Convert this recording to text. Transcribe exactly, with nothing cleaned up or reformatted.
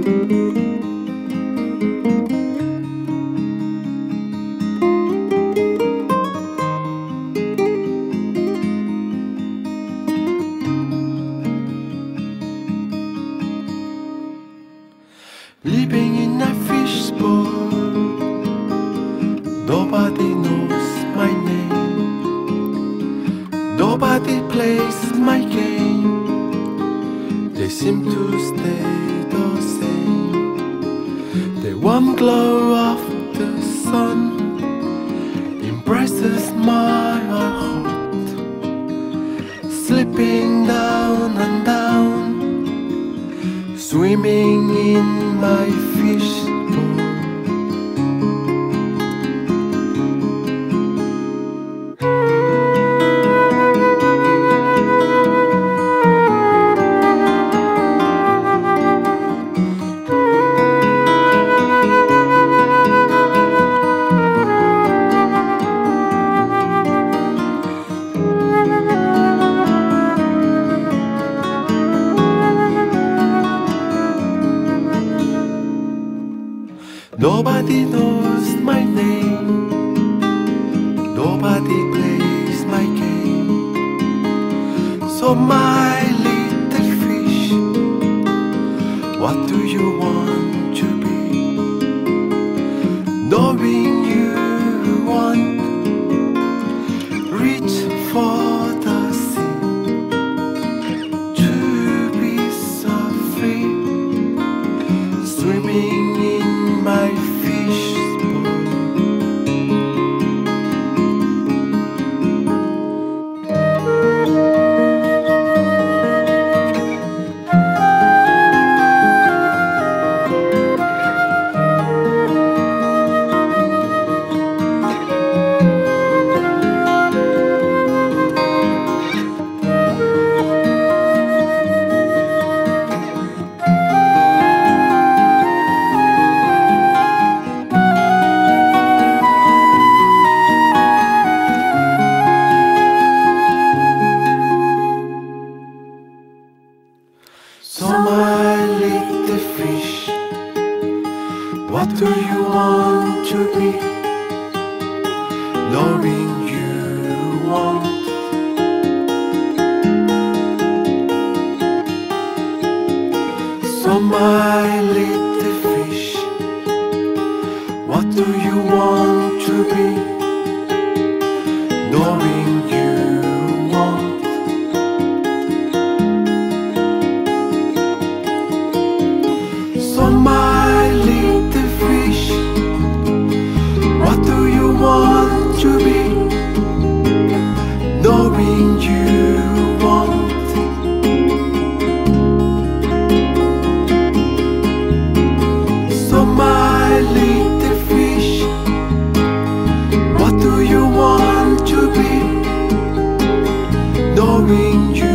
Living in a fishbowl, nobody knows my name, nobody plays my game. They seem to stay the same. The warm glow of the sun embraces my heart, slipping down and down, swimming in my fishbowl. Nobody knows my name, nobody plays my game. So my little fish, what do you want to be? Knowing you want, reach for the sea, to be so free, swimming in my fishbowl. So my little fish, what do you want to be? Knowing you want. So my little fish, what do you want to be? Knowing you want. So my little fish, what do you want to be? Knowing you want. So my little fish, what do you want to be? Knowing you